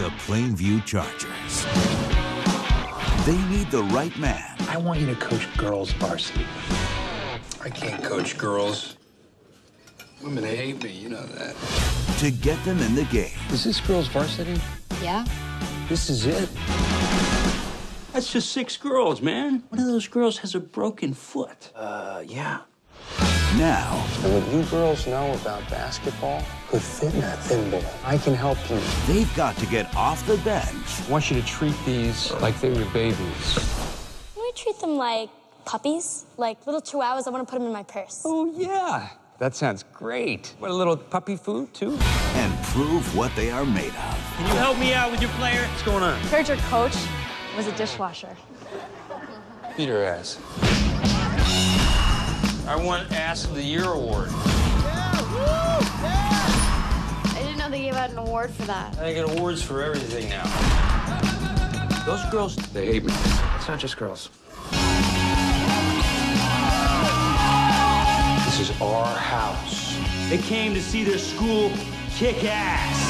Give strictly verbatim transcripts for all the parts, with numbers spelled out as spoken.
the Plainview Chargers. They need the right man. I want you to coach girls varsity. I can't coach girls. Women hate me, you know that. To get them in the game. Is this girls varsity? Yeah. This is it? That's just six girls, man. One of those girls has a broken foot. Uh, yeah. Now. And what you girls know about basketball could fit in that thin ball. I can help you. They've got to get off the bench. I want you to treat these like they were babies. Can we treat them like puppies? Like little chihuahuas? I want to put them in my purse. Oh, yeah. That sounds great. What, a little puppy food, too? And prove what they are made of. Can you help me out with your player? What's going on? Heard your coach was a dishwasher. Beat her ass. I want Ass of the Year award. I didn't know they gave out an award for that. I get awards for everything now. Those girls, They hate me. It's not just girls. This is our house. they came to see their school kick ass.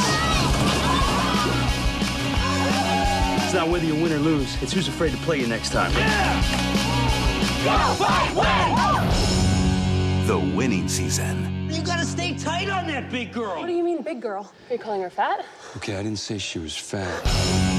It's not whether you win or lose. It's who's afraid to play you next time. Yeah! Go, fight, win! The winning season. You gotta stay tight on that big girl. What do you mean, big girl? Are you calling her fat? Okay, I didn't say she was fat.